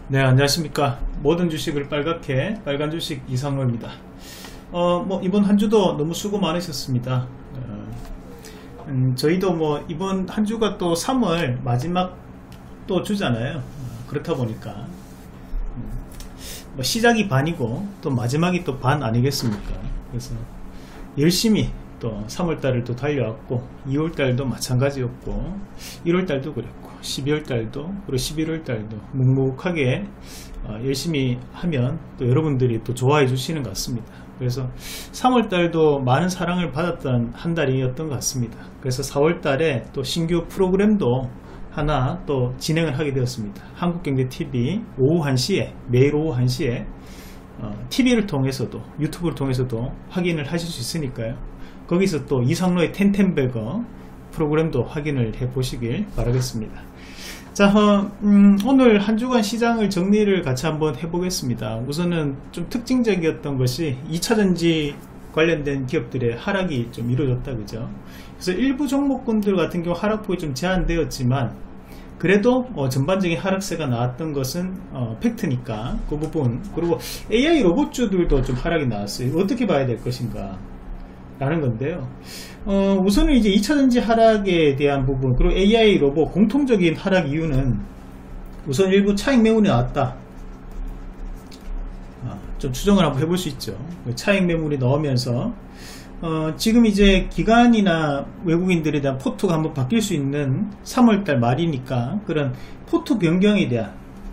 네, 안녕하십니까. 모든 주식을 빨갛게 빨간 주식 이상로입니다. 이번 한 주도 너무 수고 많으셨습니다. 저희도 이번 한 주가 또 3월 마지막 또 주잖아요. 그렇다 보니까 시작이 반이고 또 마지막이 또 반 아니겠습니까? 그래서 열심히 또 3월달을 또 달려왔고 2월달도 마찬가지였고 1월달도 그랬고 12월달도 그리고 11월달도 묵묵하게 열심히 하면 또 여러분들이 또 좋아해 주시는 것 같습니다. 그래서 3월달도 많은 사랑을 받았던 한 달이었던 것 같습니다. 그래서 4월달에 또 신규 프로그램도 하나 또 진행을 하게 되었습니다. 한국경제TV 오후 1시에 매일 오후 1시에 TV를 통해서도 유튜브를 통해서도 확인을 하실 수 있으니까요. 거기서 또 이상로의 텐텐베거 프로그램도 확인을 해 보시길 바라겠습니다. 자, 오늘 한 주간 시장을 정리를 같이 한번 해보겠습니다. 우선은 좀 특징적이었던 것이 2차전지 관련된 기업들의 하락이 좀 이루어졌다, 그죠? 그래서 일부 종목군들 같은 경우 하락폭이 좀 제한되었지만 그래도 전반적인 하락세가 나왔던 것은 팩트니까 그 부분, 그리고 AI 로봇주들도 좀 하락이 나왔어요. 어떻게 봐야 될 것인가 라는 건데요. 우선은 이제 2차전지 하락에 대한 부분, 그리고 AI 로봇 공통적인 하락 이유는 우선 일부 차익 매물이 나왔다. 좀 추정을 한번 해볼 수 있죠. 차익 매물이 나오면서 지금 이제 기관이나 외국인들에 대한 포트가 한번 바뀔 수 있는 3월달 말이니까 그런 포트 변경에 대한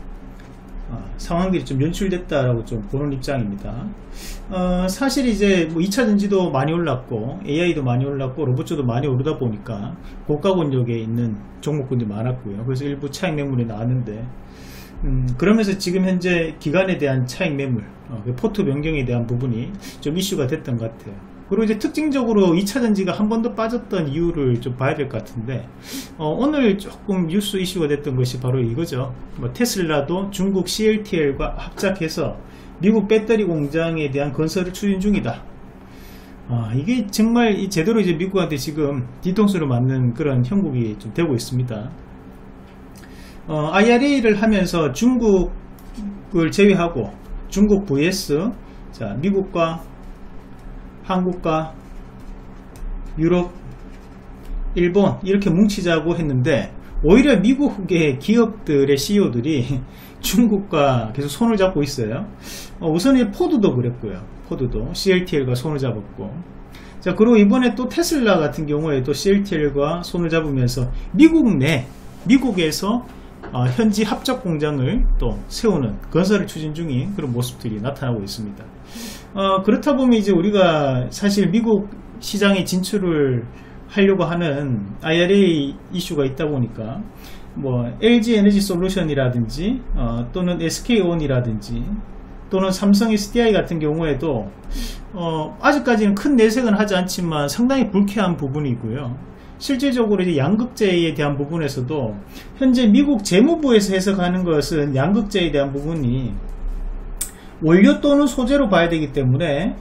상황들이 좀 연출됐다라고 좀 보는 입장입니다. 사실 이제 2차전지도 많이 올랐고 AI도 많이 올랐고 로봇주도 많이 오르다 보니까 고가 권역에 있는 종목군들이 많았고요. 그래서 일부 차익 매물이 나왔는데 그러면서 지금 현재 기관에 대한 차익 매물, 포트 변경에 대한 부분이 좀 이슈가 됐던 것 같아요. 그리고 이제 특징적으로 2차전지가 한 번 더 빠졌던 이유를 좀 봐야 될 것 같은데 오늘 조금 뉴스 이슈가 됐던 것이 바로 이거죠. 테슬라도 중국 CATL과 합작해서 미국 배터리 공장에 대한 건설을 추진 중이다. 이게 정말 제대로 이제 미국한테 지금 뒤통수를 맞는 그런 형국이 좀 되고 있습니다. IRA를 하면서 중국을 제외하고 중국 vs 자, 미국과 한국과 유럽, 일본 이렇게 뭉치자고 했는데 오히려 미국의 기업들의 CEO들이 중국과 계속 손을 잡고 있어요. 우선 포드도 그랬고요. 포드도 CATL과 손을 잡았고, 자, 그리고 이번에 또 테슬라 같은 경우에 또 CATL과 손을 잡으면서 미국에서 현지 합작 공장을 또 세우는 건설을 추진 중인 그런 모습들이 나타나고 있습니다. 그렇다 보면 이제 우리가 사실 미국 시장에 진출을 하려고 하는 IRA 이슈가 있다 보니까 LG 에너지 솔루션이라든지 또는 SK온이라든지 또는 삼성 SDI 같은 경우에도 아직까지는 큰 내색은 하지 않지만 상당히 불쾌한 부분이고요. 실질적으로 이제 양극재에 대한 부분에서도 현재 미국 재무부에서 해석하는 것은 양극재에 대한 부분이 원료 또는 소재로 봐야 되기 때문에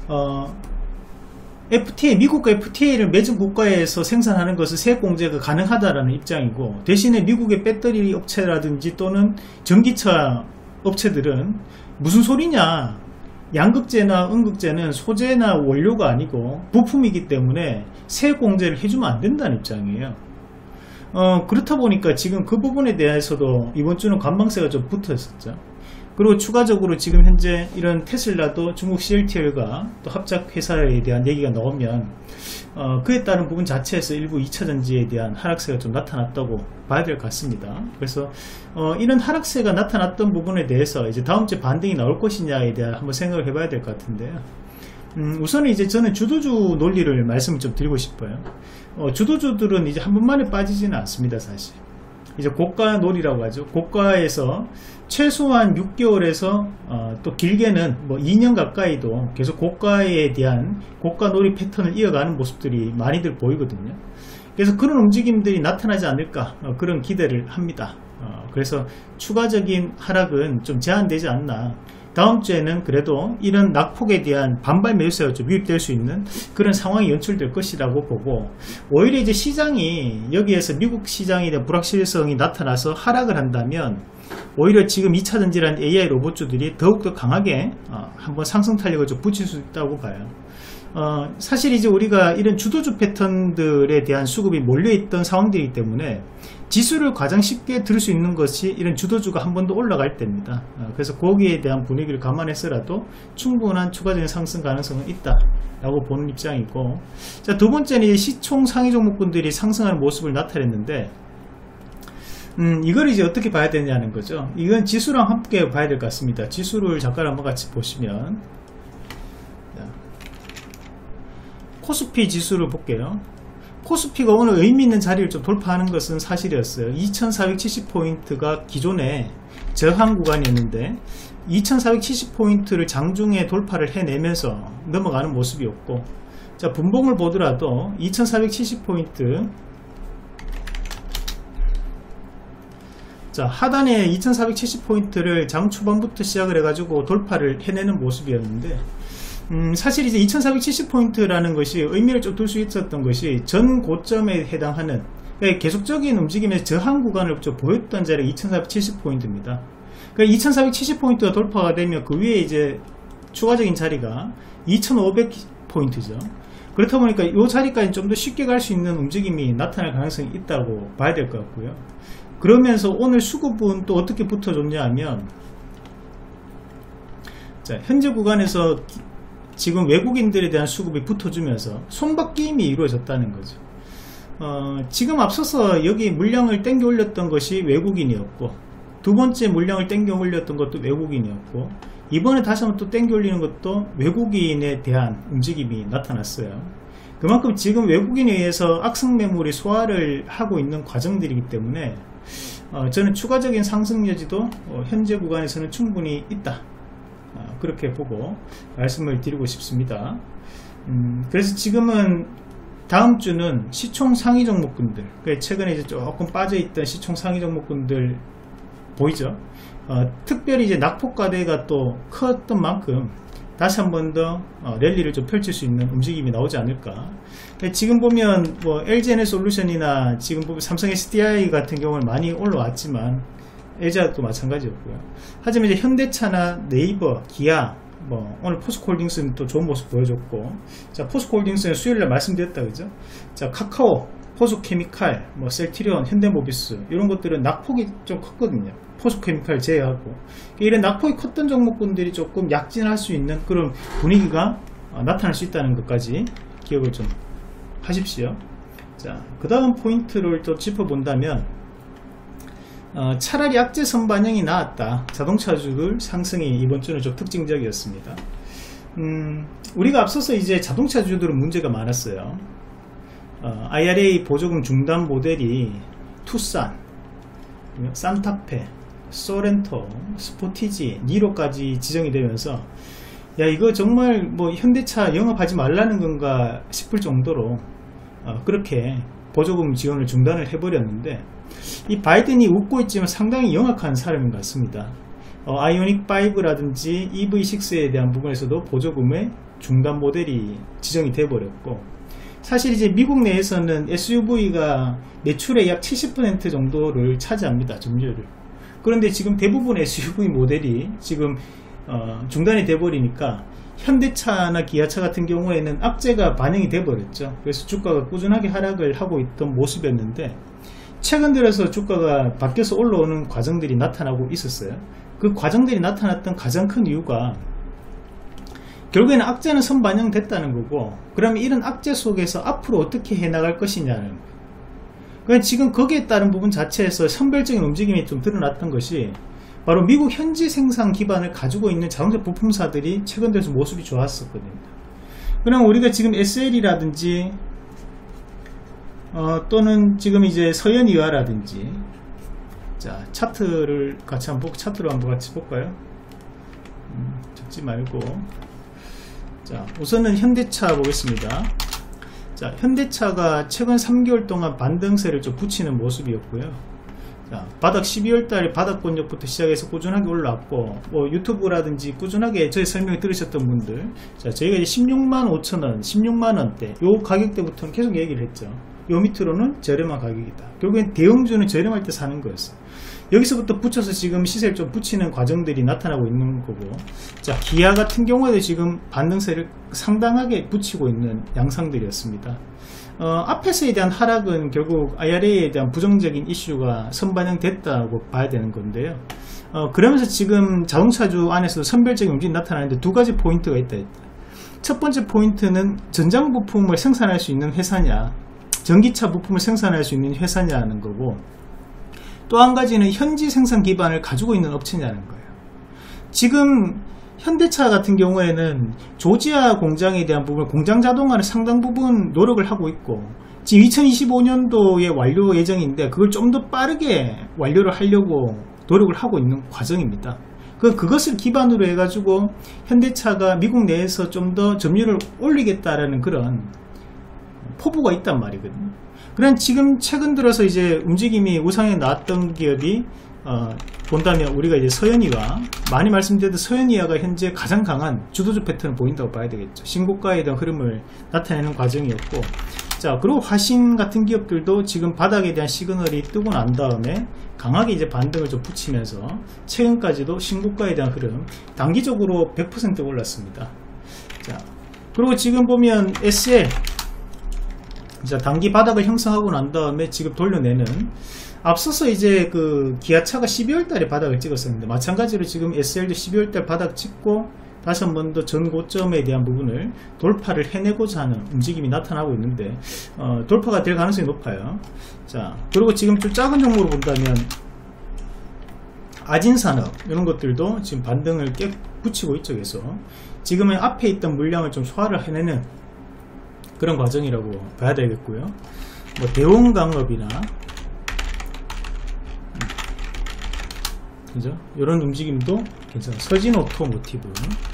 FTA, 미국과 FTA를 맺은 국가에서 생산하는 것은 세액공제가 가능하다라는 입장이고, 대신에 미국의 배터리 업체라든지 또는 전기차 업체들은 무슨 소리냐, 양극재나 음극재는 소재나 원료가 아니고 부품이기 때문에 세액공제를 해주면 안 된다는 입장이에요. 그렇다 보니까 지금 그 부분에 대해서도 이번 주는 관망세가 좀 붙어 있었죠. 그리고 추가적으로 지금 현재 이런 테슬라도 중국 CATL과 또 합작 회사에 대한 얘기가 나오면 그에 따른 부분 자체에서 일부 2차전지에 대한 하락세가 좀 나타났다고 봐야 될 것 같습니다. 그래서 이런 하락세가 나타났던 부분에 대해서 이제 다음 주에 반등이 나올 것이냐에 대한 한번 생각을 해봐야 될 것 같은데요. 우선은 이제 저는 주도주 논리를 말씀을 좀 드리고 싶어요. 주도주들은 이제 한 번만에 빠지지는 않습니다. 사실 이제 고가 놀이라고 하죠. 고가에서 최소한 6개월에서 또 길게는 2년 가까이도 계속 고가에 대한 고가 놀이 패턴을 이어가는 모습들이 많이들 보이거든요. 그래서 그런 움직임들이 나타나지 않을까 그런 기대를 합니다. 그래서 추가적인 하락은 좀 제한되지 않나. 다음 주에는 그래도 이런 낙폭에 대한 반발 매수세가 좀 유입될 수 있는 그런 상황이 연출될 것이라고 보고, 오히려 이제 시장이 여기에서 미국 시장에 대한 불확실성이 나타나서 하락을 한다면 오히려 지금 2차전지란 AI 로봇주들이 더욱더 강하게 한번 상승 탄력을 좀 붙일 수 있다고 봐요. 사실 이제 우리가 이런 주도주 패턴들에 대한 수급이 몰려있던 상황들이기 때문에 지수를 가장 쉽게 들을 수 있는 것이 이런 주도주가 한 번 더 올라갈 때입니다. 그래서 거기에 대한 분위기를 감안해서라도 충분한 추가적인 상승 가능성은 있다 라고 보는 입장이고, 자, 두 번째는 시총 상위 종목군들이 상승하는 모습을 나타냈는데, 이걸 이제 어떻게 봐야 되냐는 거죠. 이건 지수랑 함께 봐야 될 것 같습니다. 지수를 잠깐 한번 같이 보시면, 코스피 지수를 볼게요. 코스피가 오늘 의미 있는 자리를 좀 돌파하는 것은 사실이었어요. 2470포인트가 기존에 저항 구간이었는데 2470포인트를 장중에 돌파를 해내면서 넘어가는 모습이었고, 자, 분봉을 보더라도 2470포인트, 자, 하단에 2470포인트를 장 초반부터 시작을 해가지고 돌파를 해내는 모습이었는데, 사실 이제 2470포인트라는 것이 의미를 좀 둘 수 있었던 것이 전 고점에 해당하는, 그러니까 계속적인 움직임에서 저항 구간을 좀 보였던 자리가 2470포인트입니다. 그러니까 2470포인트가 돌파가 되면 그 위에 이제 추가적인 자리가 2500포인트죠. 그렇다 보니까 이 자리까지 좀 더 쉽게 갈 수 있는 움직임이 나타날 가능성이 있다고 봐야 될 것 같고요. 그러면서 오늘 수급은 또 어떻게 붙어줬냐 하면, 자, 현재 구간에서 지금 외국인들에 대한 수급이 붙어주면서 손바뀜이 이루어졌다는 거죠. 지금 앞서서 여기 물량을 땡겨 올렸던 것이 외국인이었고, 두 번째 물량을 땡겨 올렸던 것도 외국인이었고, 이번에 다시 한번 또 땡겨 올리는 것도 외국인에 대한 움직임이 나타났어요. 그만큼 지금 외국인에 의해서 악성 매물이 소화를 하고 있는 과정들이기 때문에 저는 추가적인 상승 여지도 현재 구간에서는 충분히 있다, 그렇게 보고 말씀을 드리고 싶습니다. 그래서 지금은 다음 주는 시총 상위 종목군들, 최근에 이제 조금 빠져있던 시총 상위 종목군들 보이죠? 특별히 이제 낙폭과대가 또 컸던 만큼 다시 한 번 더 랠리를 좀 펼칠 수 있는 움직임이 나오지 않을까. 지금 보면 뭐 LG에너솔루션이나 지금 보면 삼성 SDI 같은 경우는 많이 올라왔지만 LG도 마찬가지였고요. 하지만 이제 현대차나 네이버, 기아, 뭐 오늘 포스코홀딩스는 또 좋은 모습 보여줬고, 자, 포스코홀딩스는 수요일날 말씀드렸다, 그죠? 자, 카카오, 포스케미칼, 뭐 셀트리온, 현대모비스 이런 것들은 낙폭이 좀 컸거든요. 포스케미칼 제외하고 이런 낙폭이 컸던 종목군들이 조금 약진할 수 있는 그런 분위기가 나타날 수 있다는 것까지 기억을 좀 하십시오. 자, 그 다음 포인트를 또 짚어본다면, 차라리 악재선 반영이 나왔다. 자동차주들 상승이 이번 주는 좀 특징적이었습니다. 우리가 앞서서 이제 자동차주들은 문제가 많았어요. IRA 보조금 중단 모델이 투싼, 산타페, 소렌토, 스포티지, 니로까지 지정이 되면서 야, 이거 정말 뭐 현대차 영업하지 말라는 건가 싶을 정도로 그렇게 보조금 지원을 중단을 해버렸는데, 이 바이든이 웃고 있지만 상당히 영악한 사람인 것 같습니다. 아이오닉 5라든지 EV6에 대한 부분에서도 보조금의 중단 모델이 지정이 돼버렸고, 사실 이제 미국 내에서는 SUV가 매출의 약 70% 정도를 차지합니다, 점유율을. 그런데 지금 대부분 SUV 모델이 지금 중단이 돼버리니까 현대차나 기아차 같은 경우에는 악재가 반영이 돼버렸죠. 그래서 주가가 꾸준하게 하락을 하고 있던 모습이었는데, 최근 들어서 주가가 바뀌어서 올라오는 과정들이 나타나고 있었어요. 그 과정들이 나타났던 가장 큰 이유가 결국에는 악재는 선반영됐다는 거고, 그러면 이런 악재 속에서 앞으로 어떻게 해나갈 것이냐는, 그러니까 지금 거기에 따른 부분 자체에서 선별적인 움직임이 좀 드러났던 것이 바로 미국 현지 생산 기반을 가지고 있는 자동차 부품사들이 최근 들어서 모습이 좋았었거든요. 그럼 우리가 지금 SL이라든지 또는 지금 이제 서현이와라든지, 자, 차트를 같이 한번 차트로 한번 같이 볼까요? 적지 말고, 자, 우선은 현대차 보겠습니다. 자, 현대차가 최근 3개월 동안 반등세를 좀 붙이는 모습이었고요. 자, 바닥 12월달에 바닥권역부터 시작해서 꾸준하게 올라왔고, 뭐 유튜브라든지 꾸준하게 저희 설명을 들으셨던 분들, 자, 저희가 이제 16만 5천원, 16만원대 요 가격대부터는 계속 얘기를 했죠. 요 밑으로는 저렴한 가격이다. 결국엔 대형주는 저렴할 때 사는 거였어요. 여기서부터 붙여서 지금 시세를 좀 붙이는 과정들이 나타나고 있는 거고, 자, 기아 같은 경우에도 지금 반등세를 상당하게 붙이고 있는 양상들이었습니다. 앞에서에 대한 하락은 결국 IRA에 대한 부정적인 이슈가 선반영됐다고 봐야 되는 건데요. 그러면서 지금 자동차주 안에서 선별적인 움직임이 나타나는데 두 가지 포인트가 있다. 첫 번째 포인트는 전장 부품을 생산할 수 있는 회사냐, 전기차 부품을 생산할 수 있는 회사냐는 거고, 또 한 가지는 현지 생산 기반을 가지고 있는 업체냐는 거예요. 지금 현대차 같은 경우에는 조지아 공장에 대한 부분, 공장 자동화를 상당 부분 노력을 하고 있고, 지금 2025년도에 완료 예정인데 그걸 좀 더 빠르게 완료를 하려고 노력을 하고 있는 과정입니다. 그것을 기반으로 해가지고 현대차가 미국 내에서 좀 더 점유율을 올리겠다라는 그런 포부가 있단 말이거든요. 그런 지금 최근 들어서 이제 움직임이 우상에 나왔던 기업이 본다면 우리가 이제 서현이와, 많이 말씀드렸던 서현이와가 현재 가장 강한 주도적 패턴을 보인다고 봐야 되겠죠. 신고가에 대한 흐름을 나타내는 과정이었고, 자, 그리고 화신 같은 기업들도 지금 바닥에 대한 시그널이 뜨고 난 다음에 강하게 이제 반등을 좀 붙이면서 최근까지도 신고가에 대한 흐름 단기적으로 100% 올랐습니다. 자, 그리고 지금 보면 SL, 자, 단기 바닥을 형성하고 난 다음에 지금 돌려내는, 앞서서 이제 그 기아차가 12월 달에 바닥을 찍었었는데, 마찬가지로 지금 SL도 12월 달 바닥 찍고 다시 한 번 더 전 고점에 대한 부분을 돌파를 해내고자 하는 움직임이 나타나고 있는데, 돌파가 될 가능성이 높아요. 자, 그리고 지금 좀 작은 종목으로 본다면 아진산업 이런 것들도 지금 반등을 깨 붙이고 있죠. 그래서 지금은 앞에 있던 물량을 좀 소화를 해내는 그런 과정이라고 봐야 되겠고요. 뭐 대웅강업이나 그죠? 이런 움직임도 괜찮아요. 서진오토모티브,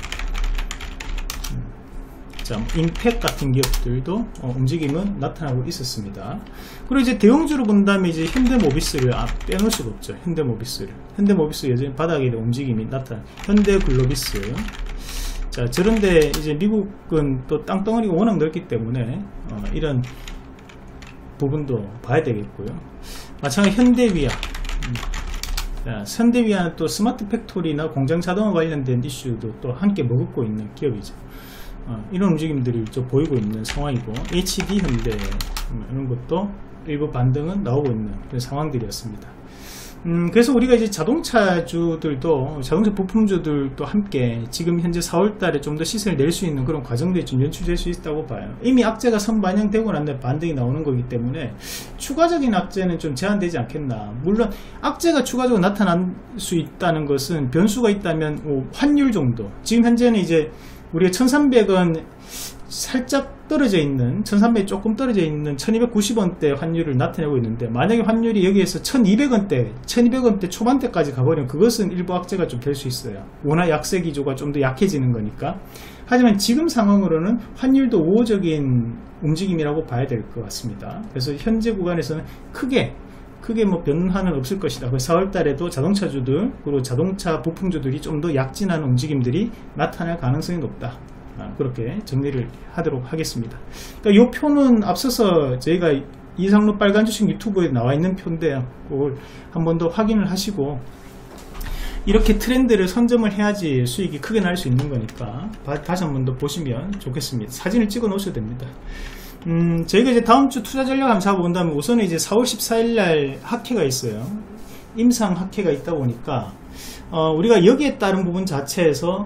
자, 임팩 같은 기업들도 움직임은 나타나고 있었습니다. 그리고 이제 대형주로 본다면 이제 현대모비스를 빼놓을 수가 없죠. 현대모비스 여전히 바닥에 대한 움직임이 나타나. 현대글로비스. 자, 저런데 이제 미국은 또 땅덩어리가 워낙 넓기 때문에 이런 부분도 봐야 되겠고요. 마찬가지 현대위아. 자, 현대위아는 또 스마트 팩토리나 공장 자동화 관련된 이슈도 또 함께 머금고 있는 기업이죠. 이런 움직임들이 좀 보이고 있는 상황이고, HD 현대 이런 것도 일부 반등은 나오고 있는 그런 상황들이었습니다. 그래서 우리가 이제 자동차주들도, 자동차 부품주들도 함께 지금 현재 4월달에 좀 더 시세를 낼 수 있는 그런 과정들이 좀 연출될 수 있다고 봐요. 이미 악재가 선반영되고 난 다음에 반등이 나오는 거기 때문에 추가적인 악재는 좀 제한되지 않겠나. 물론 악재가 추가적으로 나타날 수 있다는 것은 변수가 있다면 환율 정도. 지금 현재는 이제 우리가 1300원 살짝 떨어져 있는, 1300이 조금 떨어져 있는 1290원대 환율을 나타내고 있는데, 만약에 환율이 여기에서 1200원대 초반대까지 가버리면 그것은 일부 악재가 좀 될 수 있어요. 워낙 약세 기조가 좀 더 약해지는 거니까. 하지만 지금 상황으로는 환율도 우호적인 움직임이라고 봐야 될 것 같습니다. 그래서 현재 구간에서는 크게 뭐 변화는 없을 것이다. 4월달에도 자동차주들 그리고 자동차 부품주들이 좀 더 약진하는 움직임들이 나타날 가능성이 높다. 그렇게 정리를 하도록 하겠습니다. 그러니까 이 표는 앞서서 저희가 이상로 빨간 주식 유튜브에 나와 있는 표인데요. 그걸 한 번 더 확인을 하시고, 이렇게 트렌드를 선점을 해야지 수익이 크게 날 수 있는 거니까 다시 한 번 더 보시면 좋겠습니다. 사진을 찍어 놓으셔도 됩니다. 저희가 이제 다음 주 투자 전략 한번 잡아본다면, 우선은 이제 4월 14일 날 학회가 있어요. 임상 학회가 있다 보니까 우리가 여기에 따른 부분 자체에서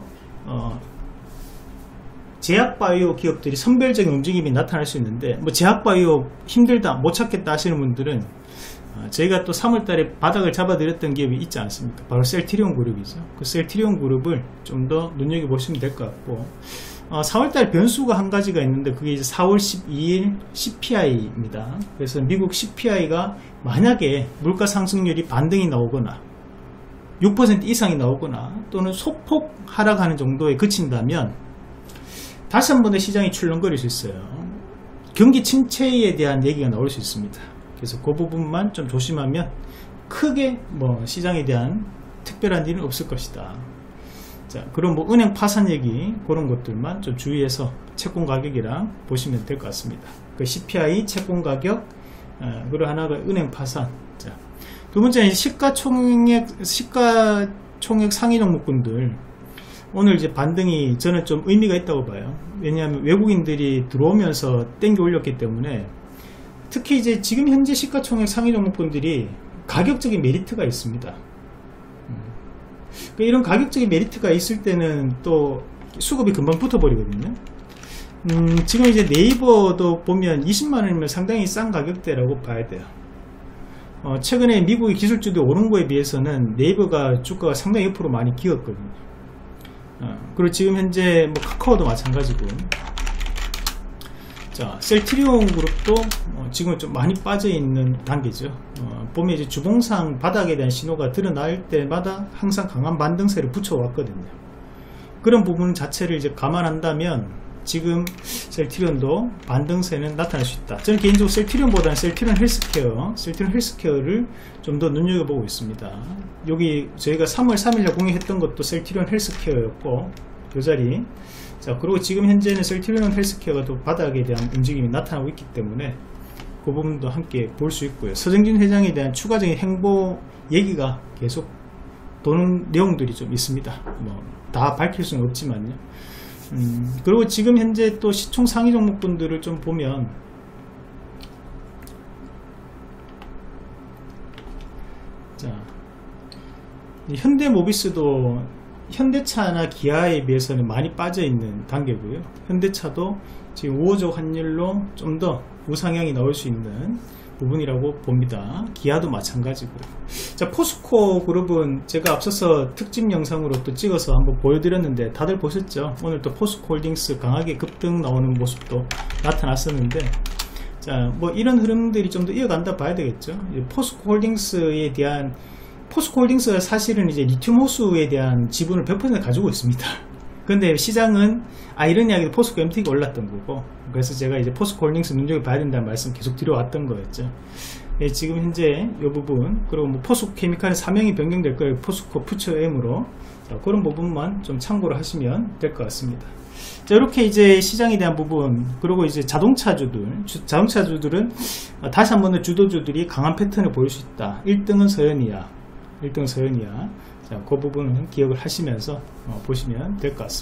제약바이오 기업들이 선별적인 움직임이 나타날 수 있는데, 뭐 제약바이오 힘들다 못 찾겠다 하시는 분들은 저희가 또 3월달에 바닥을 잡아드렸던 기업이 있지 않습니까? 바로 셀트리온 그룹이죠. 그 셀트리온 그룹을 좀 더 눈여겨보시면 될 것 같고, 4월달 변수가 한 가지가 있는데, 그게 이제 4월 12일 CPI입니다. 그래서 미국 CPI가 만약에 물가 상승률이 반등이 나오거나 6% 이상이 나오거나 또는 소폭 하락하는 정도에 그친다면 다시 한 번 더 시장이 출렁거릴 수 있어요. 경기 침체에 대한 얘기가 나올 수 있습니다. 그래서 그 부분만 좀 조심하면 크게 뭐 시장에 대한 특별한 일은 없을 것이다. 자, 그럼 뭐 은행 파산 얘기 그런 것들만 좀 주의해서 채권 가격이랑 보시면 될 것 같습니다. 그 CPI 채권 가격, 그리고 하나가 은행 파산. 자, 두 번째는 시가총액 상위 종목군들 오늘 이제 반등이 저는 좀 의미가 있다고 봐요. 왜냐하면 외국인들이 들어오면서 땡겨 올렸기 때문에, 특히 이제 지금 현재 시가총액 상위 종목군들이 가격적인 메리트가 있습니다. 이런 가격적인 메리트가 있을 때는 또 수급이 금방 붙어버리거든요. 지금 이제 네이버도 보면 20만원이면 상당히 싼 가격대라고 봐야 돼요. 최근에 미국의 기술주도 오른 거에 비해서는 네이버가 주가가 상당히 옆으로 많이 기었거든요. 그리고 지금 현재 뭐 카카오도 마찬가지고, 자, 셀트리온 그룹도 지금 좀 많이 빠져 있는 단계죠. 보면 이제 주봉상 바닥에 대한 신호가 드러날 때마다 항상 강한 반등세를 붙여왔거든요. 그런 부분 자체를 이제 감안한다면 지금 셀트리온도 반등세는 나타날 수 있다. 저는 개인적으로 셀트리온보다는 셀트리온 헬스케어를 좀 더 눈여겨보고 있습니다. 여기 저희가 3월 3일날 공유했던 것도 셀트리온 헬스케어였고, 이 자리. 자, 그리고 지금 현재는 셀트리온 헬스케어가 또 바닥에 대한 움직임이 나타나고 있기 때문에 그 부분도 함께 볼 수 있고요. 서정진 회장에 대한 추가적인 행보 얘기가 계속 도는 내용들이 좀 있습니다. 뭐 다 밝힐 수는 없지만요. 그리고 지금 현재 또 시총 상위 종목분들을 좀 보면, 자, 현대모비스도 현대차나 기아에 비해서는 많이 빠져있는 단계고요. 현대차도 지금 우호적 환율로 좀 더 우상향이 나올 수 있는 부분이라고 봅니다. 기아도 마찬가지고요. 자, 포스코 그룹은 제가 앞서서 특집 영상으로 또 찍어서 한번 보여드렸는데 다들 보셨죠? 오늘 또 포스코 홀딩스 강하게 급등 나오는 모습도 나타났었는데, 자, 뭐 이런 흐름들이 좀 더 이어간다 봐야 되겠죠. 포스코 홀딩스가 사실은 이제 리튬 호수에 대한 지분을 100% 가지고 있습니다. 근데 시장은 이런 이야기도 포스코 MT가 올랐던 거고, 그래서 제가 이제 포스코 홀딩스 눈여겨봐야 된다는 말씀 계속 드려왔던 거였죠. 예, 지금 현재 이 부분, 그리고 뭐 포스코 케미칼의 사명이 변경될 거예요. 포스코 퓨처 M으로. 자, 그런 부분만 좀 참고를 하시면 될 것 같습니다. 자, 이렇게 이제 시장에 대한 부분, 그리고 이제 자동차주들은 다시 한번 더 주도주들이 강한 패턴을 보일 수 있다. 1등은 서현이야. 자, 그 부분은 기억을 하시면서 보시면 될 것 같습니다.